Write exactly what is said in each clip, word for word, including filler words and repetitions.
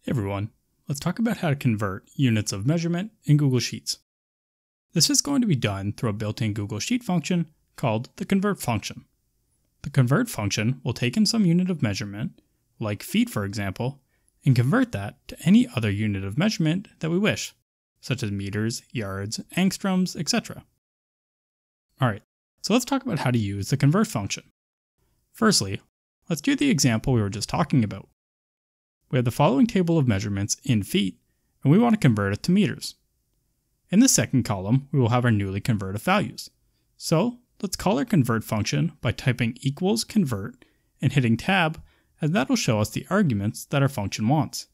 Hey everyone, let's talk about how to convert units of measurement in Google Sheets. This is going to be done through a built-in Google Sheet function called the convert function. The convert function will take in some unit of measurement, like feet for example, and convert that to any other unit of measurement that we wish, such as meters, yards, angstroms, et cetera. Alright, so let's talk about how to use the convert function. Firstly, let's do the example we were just talking about. We have the following table of measurements in feet, and we want to convert it to meters. In the second column, we will have our newly converted values. So let's call our convert function by typing equals convert and hitting tab, as that will show us the arguments that our function wants.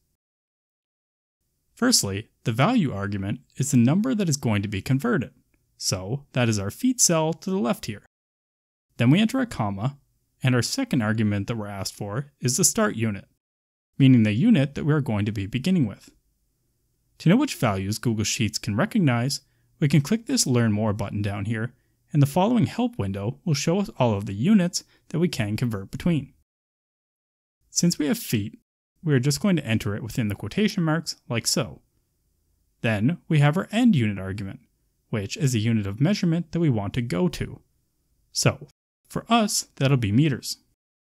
Firstly, the value argument is the number that is going to be converted. So that is our feet cell to the left here. Then we enter a comma, and our second argument that we're asked for is the start unit, meaning the unit that we are going to be beginning with. To know which values Google Sheets can recognize, we can click this Learn More button down here, and the following help window will show us all of the units that we can convert between. Since we have feet, we are just going to enter it within the quotation marks like so. Then we have our end unit argument, which is the unit of measurement that we want to go to. So, for us, that'll be meters.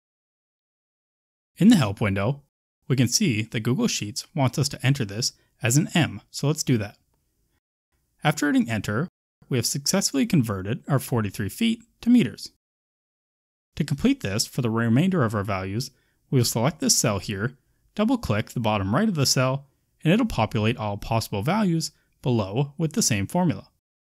In the help window, we can see that Google Sheets wants us to enter this as an M, so let's do that. After hitting enter, we have successfully converted our forty-three feet to meters. To complete this for the remainder of our values, we will select this cell here, double-click the bottom right of the cell, and it'll populate all possible values below with the same formula.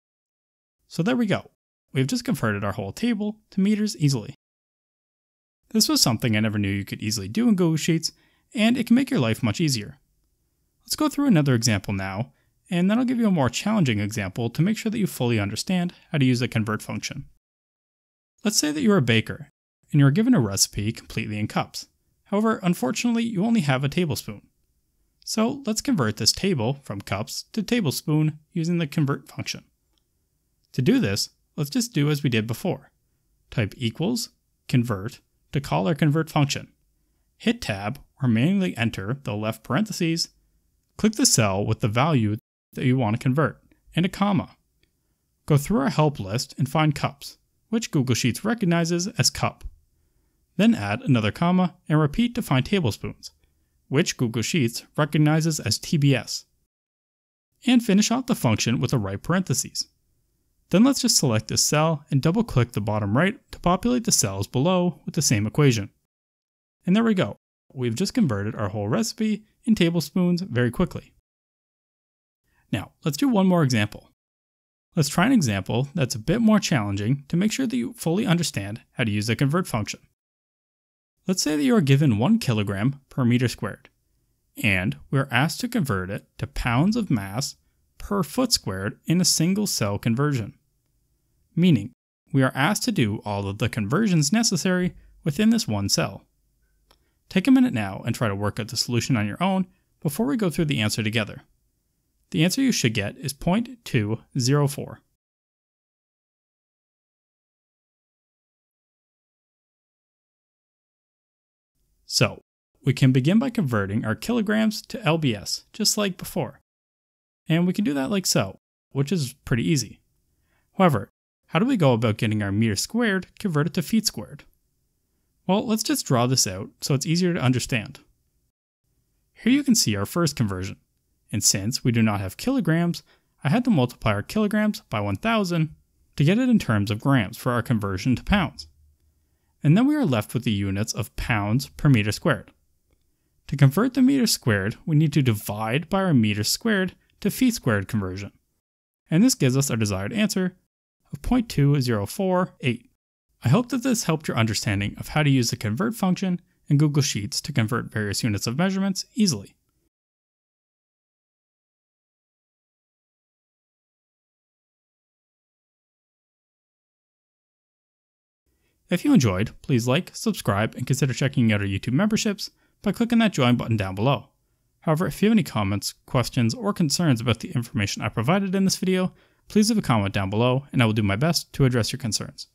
So there we go. We've just converted our whole table to meters easily. This was something I never knew you could easily do in Google Sheets, and it can make your life much easier. Let's go through another example now, and then I'll give you a more challenging example to make sure that you fully understand how to use the convert function. Let's say that you're a baker, and you're given a recipe completely in cups. However, unfortunately, you only have a tablespoon. So let's convert this table from cups to tablespoon using the convert function. To do this, let's just do as we did before. Type equals convert to call our convert function. Hit tab or manually enter the left parentheses, click the cell with the value that you want to convert, and a comma. Go through our help list and find cups, which Google Sheets recognizes as cup. Then add another comma and repeat to find tablespoons, which Google Sheets recognizes as T B S. And finish off the function with a right parentheses. Then let's just select this cell and double click the bottom right to populate the cells below with the same equation. And there we go. We've just converted our whole recipe in tablespoons very quickly. Now, let's do one more example. Let's try an example that's a bit more challenging to make sure that you fully understand how to use the convert function. Let's say that you are given one kilogram per meter squared, and we are asked to convert it to pounds of mass per foot squared in a single cell conversion. Meaning, we are asked to do all of the conversions necessary within this one cell. Take a minute now and try to work out the solution on your own before we go through the answer together. The answer you should get is zero point two zero four. So, we can begin by converting our kilograms to L B S, just like before. And we can do that like so, which is pretty easy. However, how do we go about getting our meters squared converted to feet squared? Well, let's just draw this out so it's easier to understand. Here you can see our first conversion, and since we do not have kilograms, I had to multiply our kilograms by one thousand to get it in terms of grams for our conversion to pounds. And then we are left with the units of pounds per meter squared. To convert the meters squared, we need to divide by our meters squared to feet squared conversion. And this gives us our desired answer of zero point two zero four eight. I hope that this helped your understanding of how to use the convert function in Google Sheets to convert various units of measurements easily. If you enjoyed, please like, subscribe, and consider checking out our YouTube memberships by clicking that join button down below. However, if you have any comments, questions, or concerns about the information I provided in this video, please leave a comment down below and I will do my best to address your concerns.